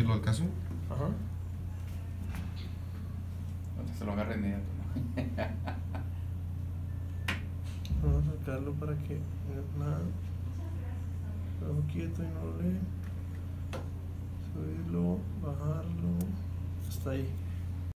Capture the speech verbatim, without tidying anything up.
subirlo al caso. Ajá. Entonces se lo agarre inmediato, ¿no? Vamos a sacarlo para que nada. Lo quieto y no lee. Subirlo, bajarlo. Hasta ahí.